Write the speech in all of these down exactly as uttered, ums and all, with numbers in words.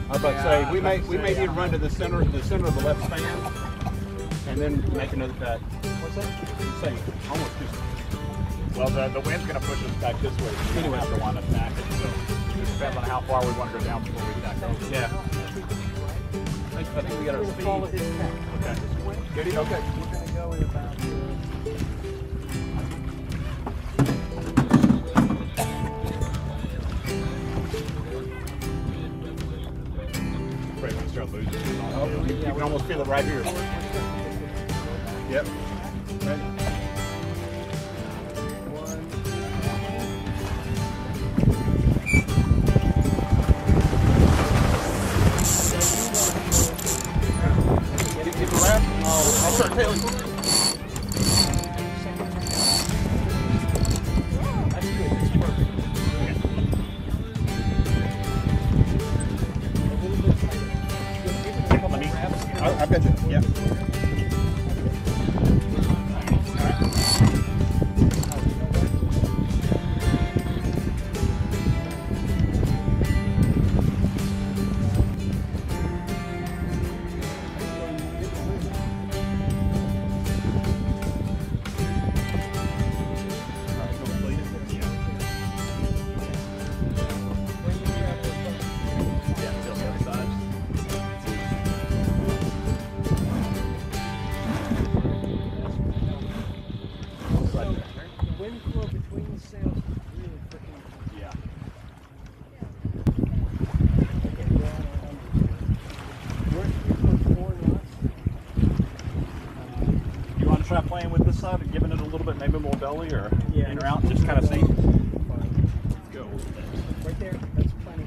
I was about to say we may we may need to run to the center the center of the left span, and then make another tack. What's that? Say almost just. Well, the the wind's going to push us back this way. So we don't have to wind up tacking. So it depends on how far we want to go down before we tack over. Yeah. I think, I think we got our speed. Follow his tack. Okay. Good. Okay. We're going to go in about. Afraid when we start losing. Oh, you, you can almost feel it right here. Yep. Ready. I'll start tailing. That's good. That's perfect. Let me. I, I bet you. Yeah. Try playing with this side and giving it a little bit, maybe more belly or yeah, in or out, just kind of see. Let's go. Right there, that's plenty.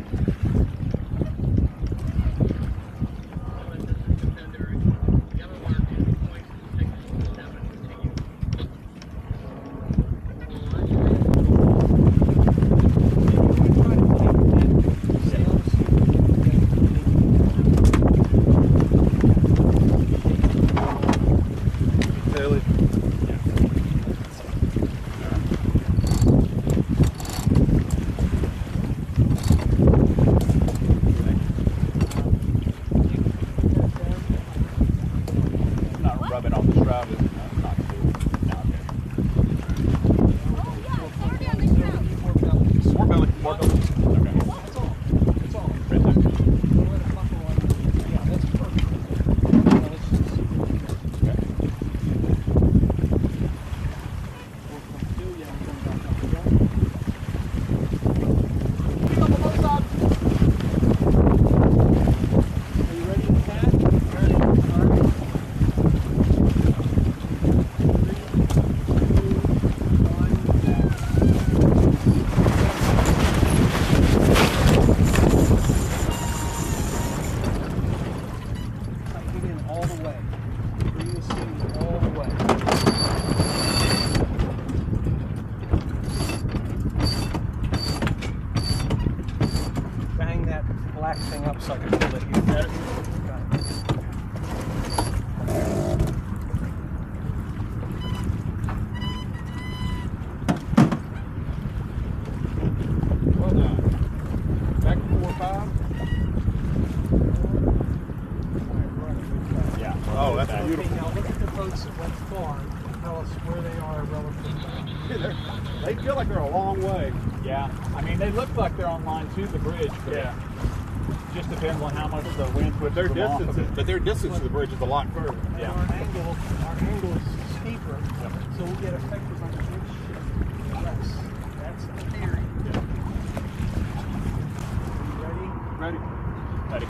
Thing up so I can pull it here. Got it. Well done. Back to four five. Yeah. Oh, that's Okay, beautiful. now look at the boats that went far and tell us where they are relative. They feel like they're a long way. Yeah. I mean, they look like they're on line to the bridge. But yeah. Just depends on how much the wind puts their them off distance, of it. but their distance to the bridge is a lot further. Yeah. Our angle, our angle is steeper, yep. So we get effective on the bridge shift. Yes, that's the theory. Yeah. Ready? Ready. Ready.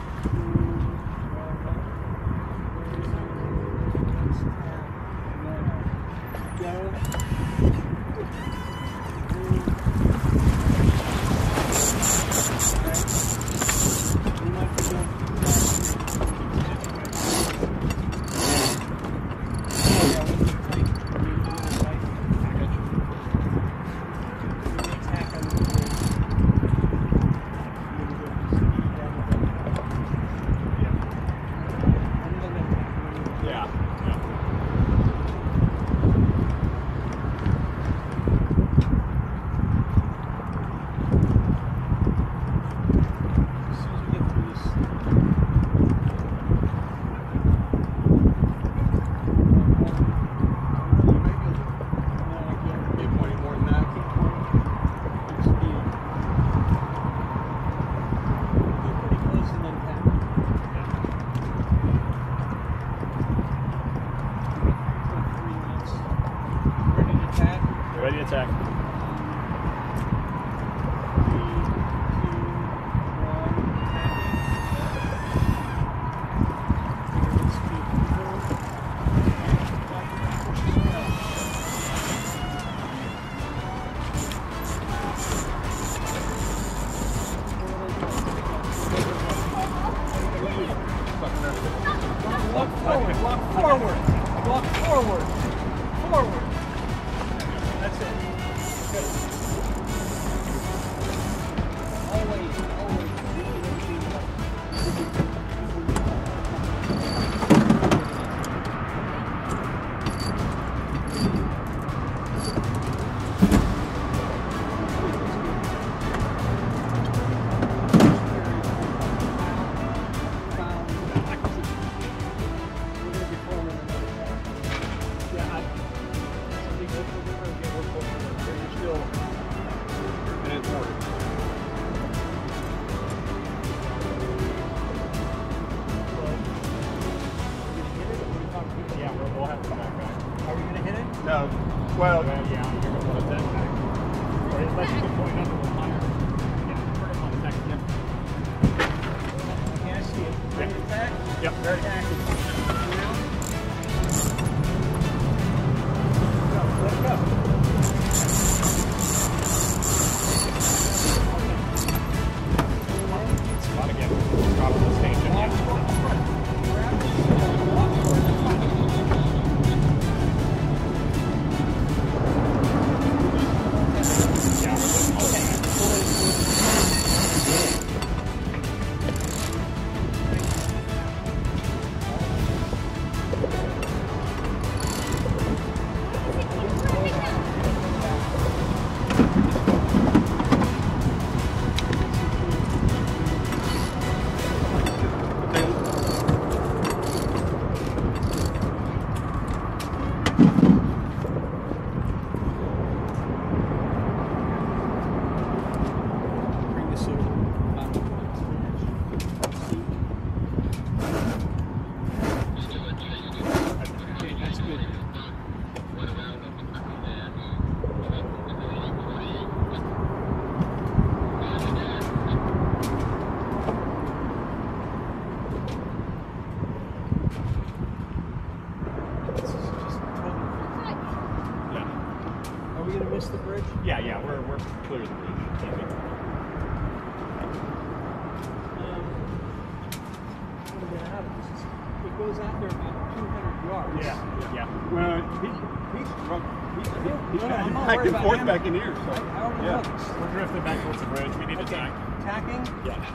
It goes out there about two hundred yards. Yeah, yeah. Well, he, he's drunk. He's, he's, he's No, no, I'm not back worried and about forth him. back in here. So. I, I already Yeah. know this. We're drifting back towards the bridge. We need to Okay. tack. Tacking. Yeah.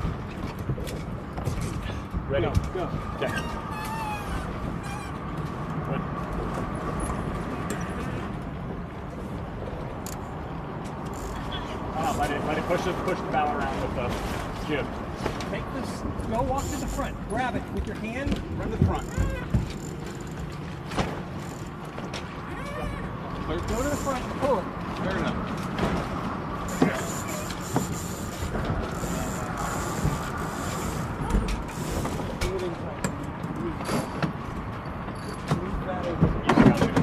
Ready? Go. Go. Check. Good. Oh, let it, let it push it, push the bow around with the jib. Take this. Go walk to the front. Grab it with your hand. Run to the front. Go to the front and pull it. Fair enough. Do it in tight. Move that over. You got it.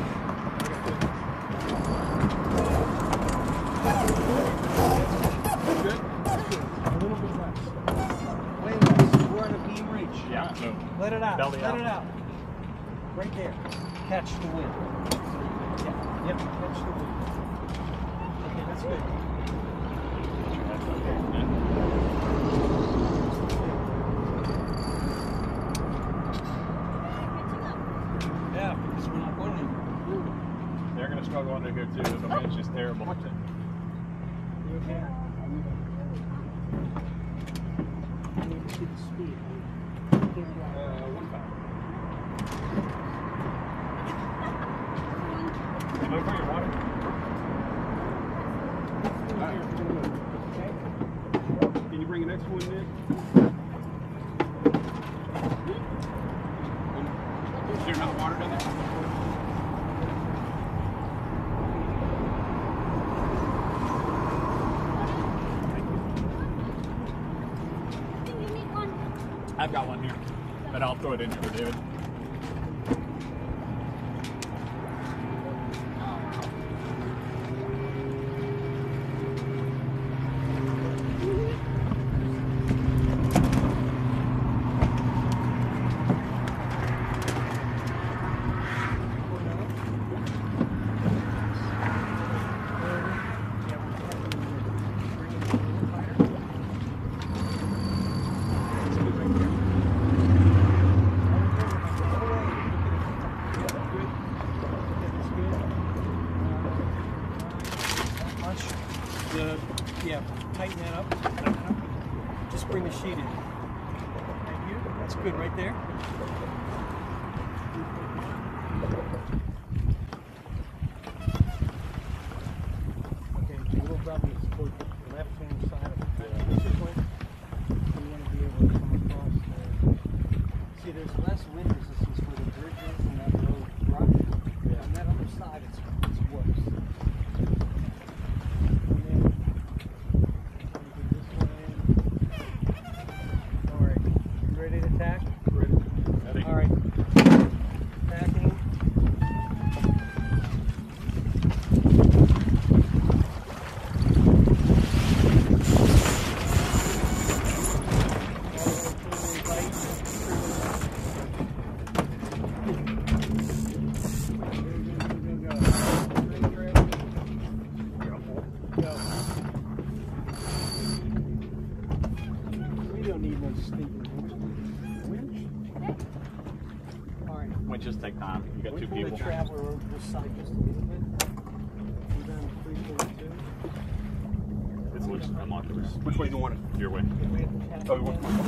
Good. A little bit less. Way less. We're on a beam reach. Yeah. So Let it out. Belly Let out. it out. Right there. Catch the wind. Yeah. Yep. Catch the wind. Okay, that's good. Yeah, because we're not going anywhere. they're going to struggle under here too. The wind's just terrible. Watch it. You okay? I need to see the speed. Uh, one five. Hey, look for your water. Okay? Can you bring an extra one, Nick? Is there not water down there? I've got one here, but I'll throw it in here for David. The, yeah, tighten that up. Tighten that up. Just bring the sheet in. Thank you. That's good right there. Okay, the little W is toward the left-hand side of the bicycle. You want to be able to come across there. See, there's less wind resistance where the bridge is and that low rock. Yeah. On that other side, it's, it's worse. Tack? Ready. All right. Tacking. We don't need no stinking winch. All right. Winch just take time. You got Wait two for people. the traveler over this side just a little bit. We're down to three forty-two. It's which unlock the rest. Which way do you want it? Your way. Okay, we have to tap Oh, again. what- Okay.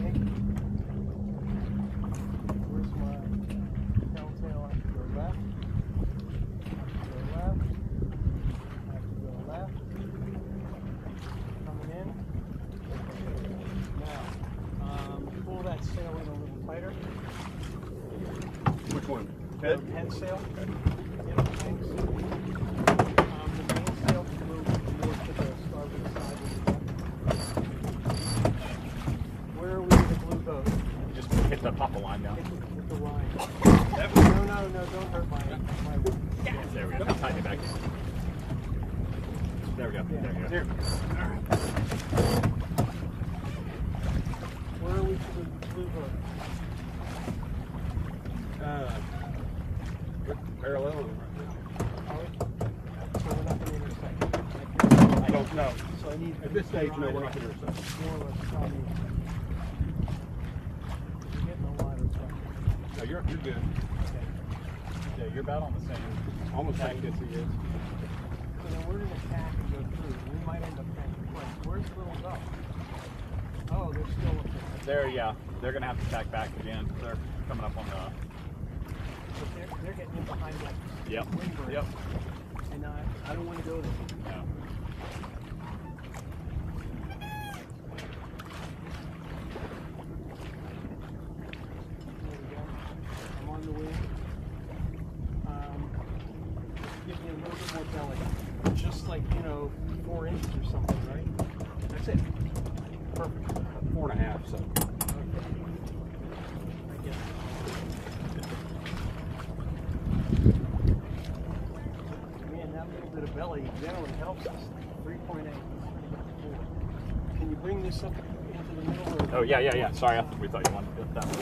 Where's my telltale? I have to go left. I have to go left. I have to go left. Coming in. Now, um, pull that sail in a little tighter. Which one? The Head? head sail. Yep, thanks. Um, the mainsail can move more to the starboard side. Where are we with the blue boat? Just hit the pop line down. Hit the, hit the line. That No, no, no, don't hurt my, my There we go. Tighten it back. There we go. There we go. There. Where are we to the blue boat? Uh, parallel. Are we? So we're not going to intersect. I don't know. So I need At this stage, no, we're not here. So. more or less tell me. You're getting a lot of stuff. No, you're you're good. Okay. Yeah, you're about on the same. Almost like this he is. So then we're gonna tack and go through. We might end up tacking twice. Where's the little duck? Oh, they're still up there. There, yeah. They're gonna have to tack back again. They're coming up on the. But they're, they're getting in behind that Yep. windbreak. Yep. And I, I don't want to go there. No. There we go. I'm on the wind. Um, give me a little bit more belly. Just like, you know, four inches or something, right? That's it. Perfect. Four and a half. So. Okay. I get it. Man, that little bit of belly generally helps us. three point eight. Can you bring this up into the middle? Or Oh yeah, yeah, yeah. Sorry, I, we thought you wanted to get that.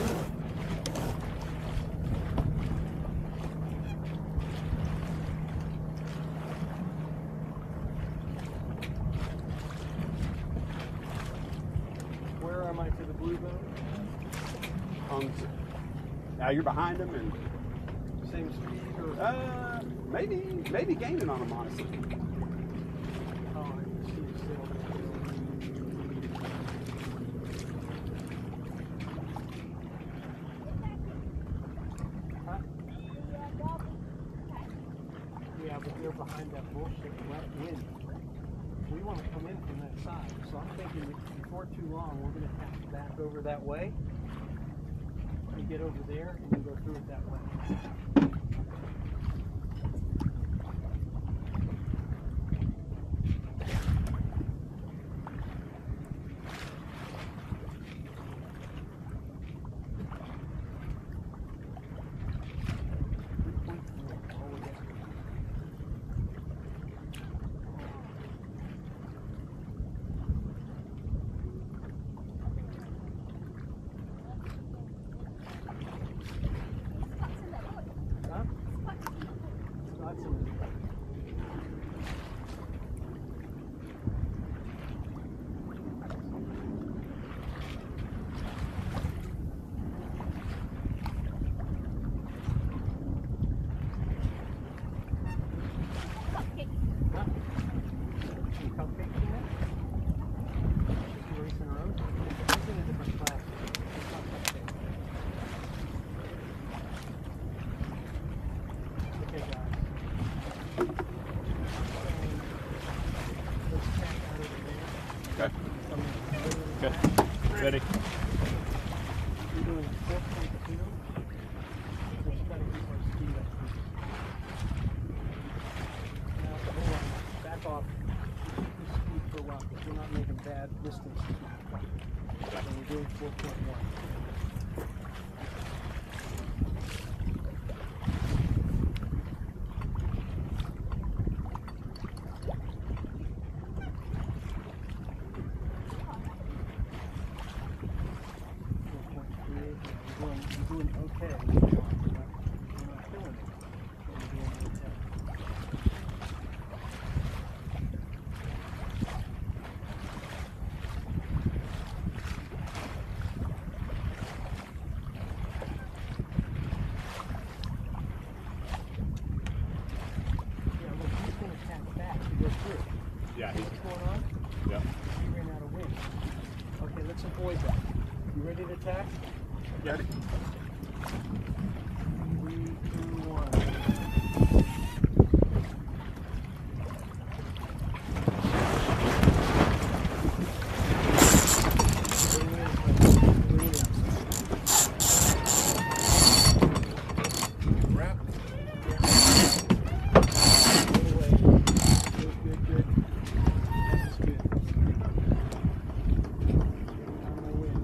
Where am I to the blue boat? Um, now you're behind him, and Same speed or? uh, maybe maybe gaining on him, honestly. Oh, I can see it still. Huh? Yeah, but they're behind that bullshit wet wind. We want to come in from that side. So I'm thinking that before too long, we're going to have to back over that way and get over there and then go through it that way. Huh? Lots of it. Huh? Some cupcakes in there? She's racing her own. She's in a different class. It's not cupcakes. Okay, guys. Let's tack out over there. Okay. Come in. Okay. Ready? We're doing four point two. We just gotta keep our speed up. Now, hold on. Back off. Keep the speed for a while because we're not making bad distance. So we're doing four point one. You're doing, you're doing okay. You're not, you're not killing it. You're doing okay. Yeah, look, he's going to tap back to go through. Yeah. See He's, what's going on? yeah. He ran out of wind. Okay, let's avoid that. You ready to tack? Ready? Three, two, one. Wrap. Good, good, good. That's good. On my wind.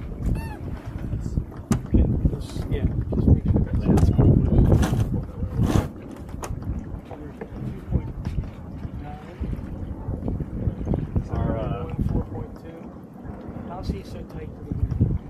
Okay, just, yeah, just make sure that lands on the wind. two point nine. Our, uh, four point two. How's he so tight to the wind?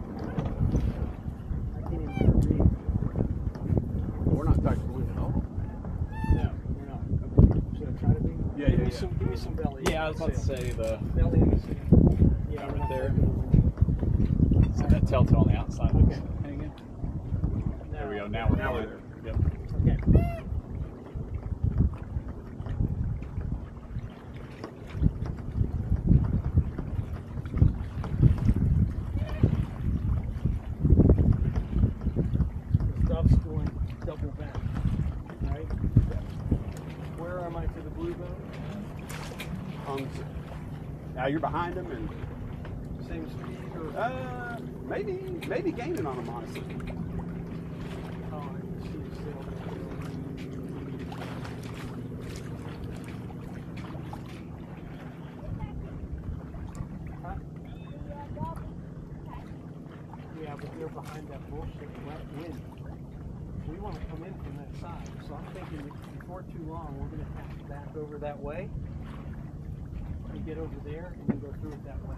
I can't even read. We're not tight to the wind at all. No, you're not. Should I try to be? Yeah, give yeah, me yeah. some, give me some belly. Yeah, I was about to say the belly in the sand. Yeah, right there. So that telltale on the outside. Okay. Hanging. Now, There we go. Now we're now we're there. Yep. Okay. The stuff's going double back, right? Where am I to the blue bone? Um, now you're behind them and Same speed or? uh, maybe maybe gaining on them honestly. Oh, I can see it still. Huh? Yeah, but they're behind that bullshit wet wind. We want to come in from that side. So I'm thinking that before too long, we're going to have to back over that way. And get over there and then go through it that way.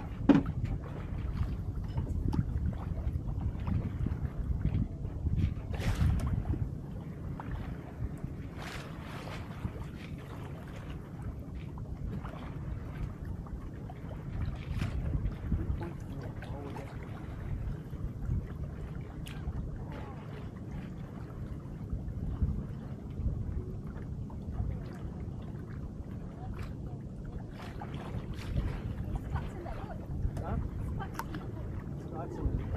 Huh? Spots in it.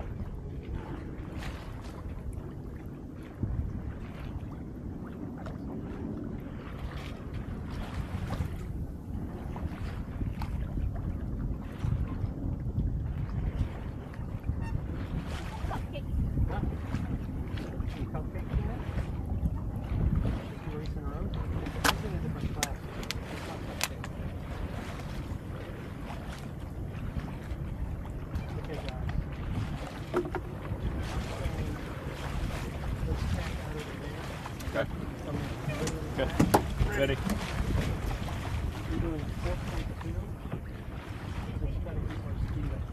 Huh? Some cupcakes in there? Just a race in a row? It's in a different class. It's not cupcakes. Okay, guys. Let's tack out over there. Okay. Come in. Good. Ready. We're doing four point two. We just gotta keep our speed up.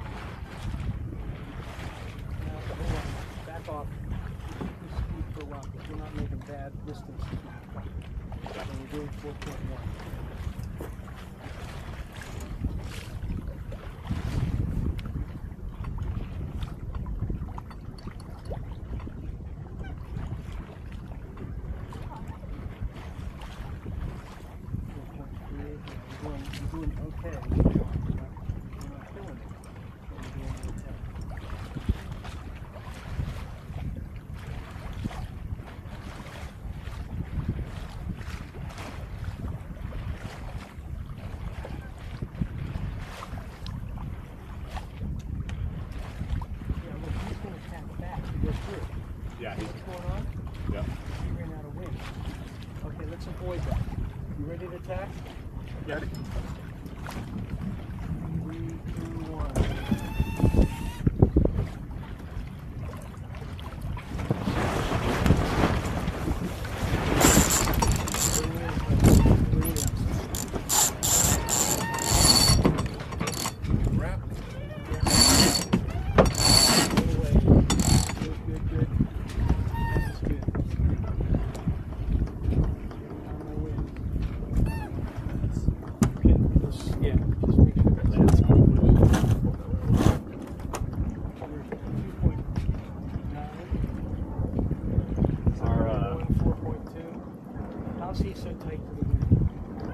Now, hold on. Back off. Keep the speed for a while because we're not making bad distance. So we're doing four point one. We're doing, we're doing okay. We're not, we're not killing it. We're doing okay. Yeah, look, he's going to tap back to go through. Yeah. See He's, what's going on? yep. He ran out of wind. Okay, let's avoid that. You ready to attack? Ready? Three, two, one. Wrap. Good, good, good. This is good. On my wind. Okay, let's, yeah, just make sure that's That's it. cool. We're two point nine. Our, uh, four point two. How's he so tight to the wind?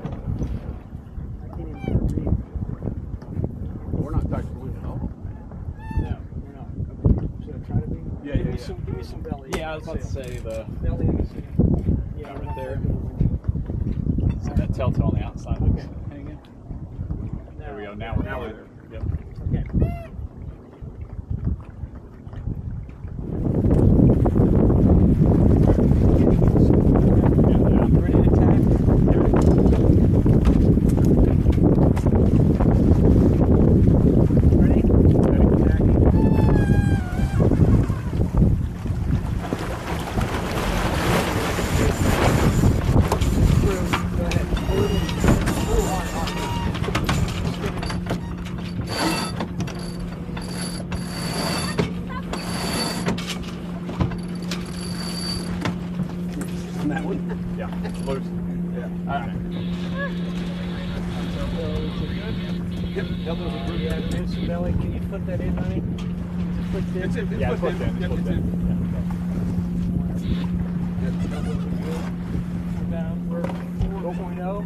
I can't even read. We're not tight to the wind at all. No, we're not. Should I try to be? Yeah, give yeah, me yeah. Some, give me some belly. Yeah, I was about to say the Belly in the sand. Yeah, right we're not there. tight to the wind. so that telltale on the outside. Okay. Hanging. Now, There we go. Now we're now we're there. Yep. Okay. Yeah. You ready to attack? Ready? Attack. Through. Go ahead. Pull it in. Pull hard, hard. Spin it. Yep, elbows are through. Yeah, Pearson belly. Can you flip that in, honey? Just flip in. It's, it's Yeah, it's flipped flipped in. Yep, It's it's flipped in. Yep, elbows are good. We're down. We're four point oh.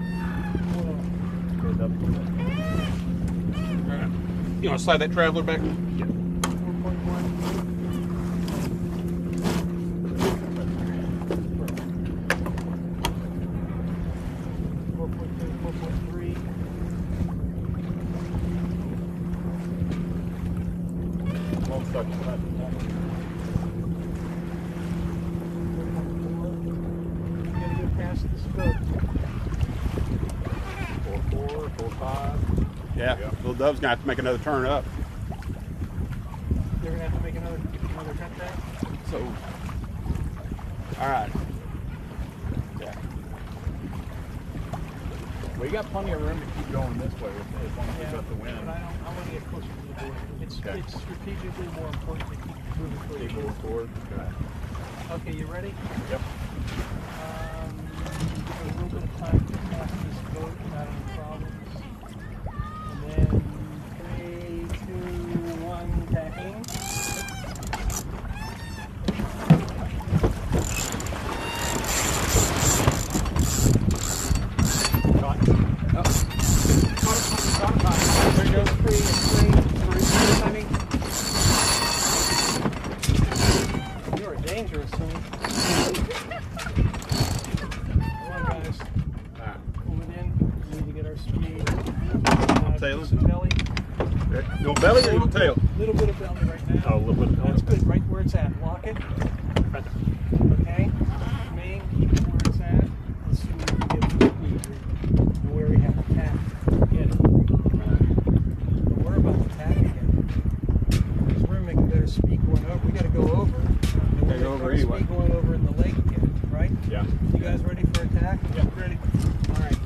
Alright. You want to slide that traveler back? four point one. four point two, four point three. Well, stuck. four point four. You gotta get past the scope. Four, four, four, five. Yeah, Yeah. little Dove's gonna have to make another turn up. You're gonna have to make another another cut back. So, all right. Yeah. We got plenty of room to keep going this way with it, as long as we Yeah, got the wind. but I don't. I want to get closer to the board. It's Okay. it's strategically more important to keep moving towards Keep the moving board. forward. Okay. Okay, you ready? Yep. Um, give it a little bit of time to pass this boat without any problems. And then three, two, one, tacking. There goes three and three. Three, three, honey. You are dangerous, honey. Come on, guys. Alright. Pull it in. We need to get our speed. Uh, Tail. some belly. You want belly or you want tail? Little bit of belly right now. Oh, a little bit of belly. That's good. Right where it's at. Lock it. Right there. Okay. Main. Keep it where it's at. Let's see what we can get for speed. And where we have to tap. Get it. We're about to tap again. Because we're making better speed going over. We got to go over. And we're Gotta go making over better anyway. Speed going over in the lake again, right? Yeah. You guys ready for attack? Yeah. Ready. All right.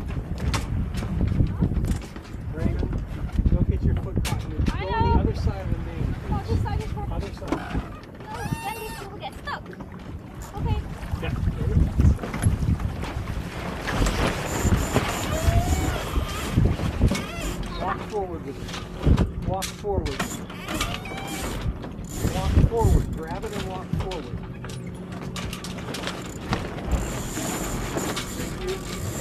Raven, go get your foot caught. Go I on know. the other side of the main. Oh, this side is perfect. Other side. No, then these people get stuck. Okay. Yeah. Walk forward with it. Walk forward. Walk forward. Grab it and walk forward. Thank you.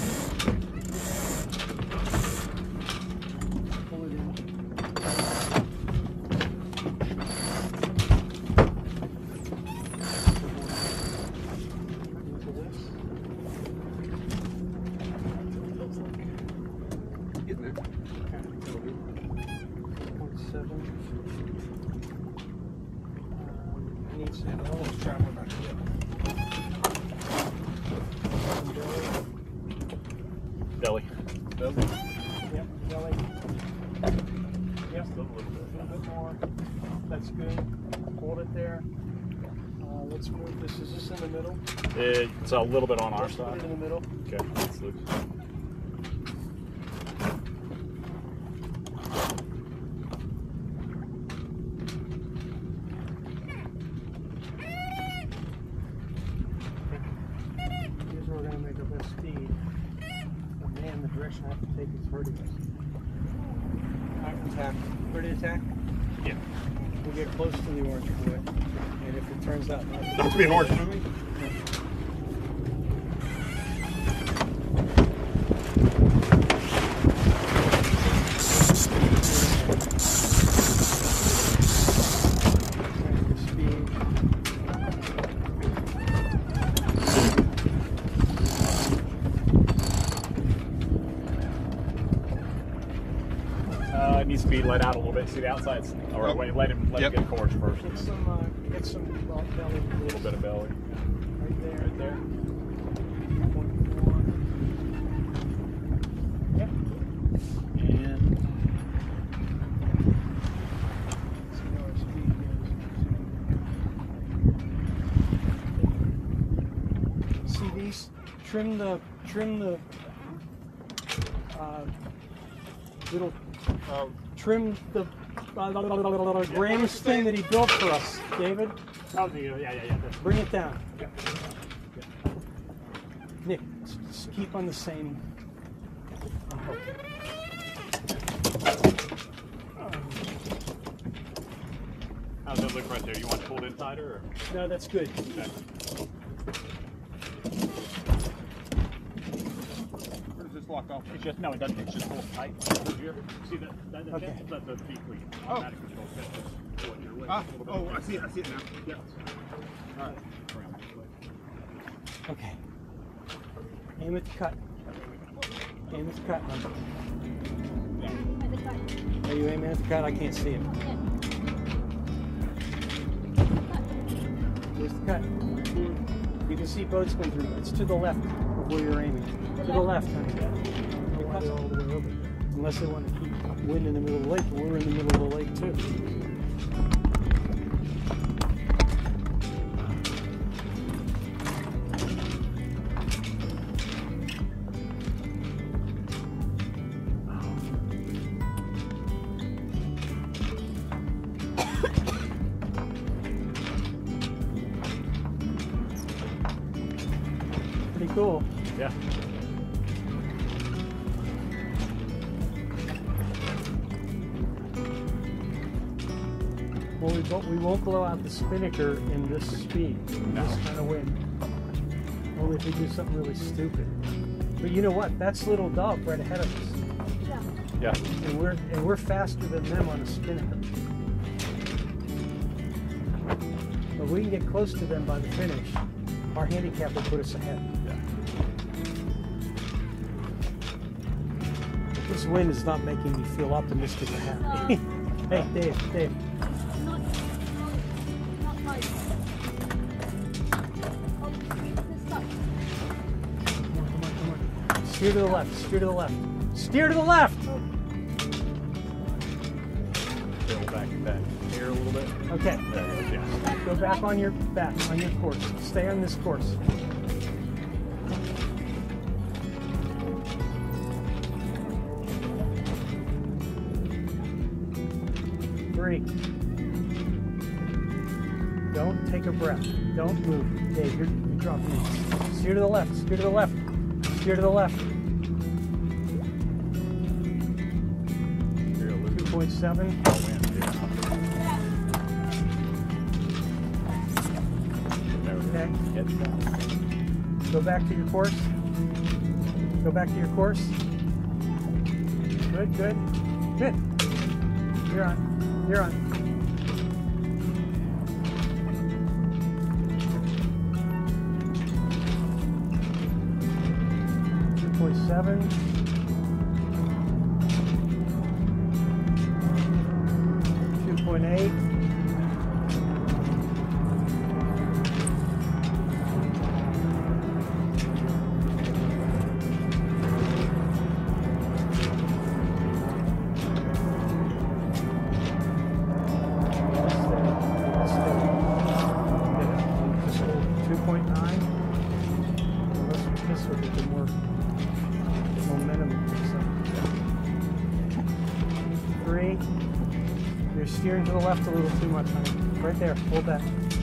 Pull it in. Into this. Getting there. point seven. Um, I need some almost travel back here. Belly. Belly. Yep, belly. Yep, Still a little bit. a little bit more. That's good. Hold it there. Uh, let's move this. Is this in the middle? It's a little bit on our Let's put side. it in the middle. Okay. Let's look. Here's where we're going to make our best speed. Oh man, the direction I have to take is hurting us. Attack. Ready to attack? Yeah. We'll get close to the orange buoy. And if it turns out not Not to be an orange movie. speed. Uh, it needs to be let out a little bit. See the outsides? Or Oh. wait, let him let Yep. him get course first. Get some, uh, get some belly. A little bit of belly. Right there. Right there. Point four. Yep. And See how our speed goes. See these? Trim the, trim the, uh, little, uh, trim the uh, grams thing that he built for us, David. oh, the, yeah, yeah, yeah. that's- Bring it down. Nick, just keep on the same. want it tighter? Or? No, that's good. Okay. Where does this lock off? It's just, no, it doesn't. It's just hold tight over here. See that? that, that Okay. That's the feet where you Oh. automatic control. That's just pulling your leg Ah, a little bit. oh, I see it. I see it now. Yep. All right. Around this way. Okay. Aim at the cut. Aim at the cut. At the cut. Are you aiming at the cut? I can't see it. Yeah. Where's the cut? You can see boats going through. It's to the left of where you're aiming. To the left, honey. I don't know why they're all the way over there. Unless they want to keep wind in the middle of the lake, but we're in the middle of the lake too. Pretty cool. Yeah. Well, we won't, we won't blow out the spinnaker in this speed, in No. this kind of wind. Only if we do something really stupid. But you know what? That's Little Dog right ahead of us, Yeah. Yeah. and we're and we're faster than them on a spinnaker. But we can get close to them by the finish. Our handicap will put us ahead. Yeah. This wind is not making me feel optimistic or happy. Hey, Dave, Dave. Not, not, not tight. Oh, this stuck. Come on, come on, come on. Steer to the left, steer to the left. Steer to the left! Pull back that here a little bit. Okay, There it is, yeah. go back on your back, on your course. Stay on this course. Three. Don't take a breath. Don't move. Dave, you're, you're dropping in. Steer to the left, steer to the left. Steer to the left. Here, look two point seven. at the wind, yeah. There we go. Okay. Head down. Go back to your course. Go back to your course. Good, good, good. You're on. You're on. two point seven. two point eight. two point nine. Unless we kiss with it, the more momentum it picks up. Three. You're steering to the left a little too much, honey. Right there. Hold that.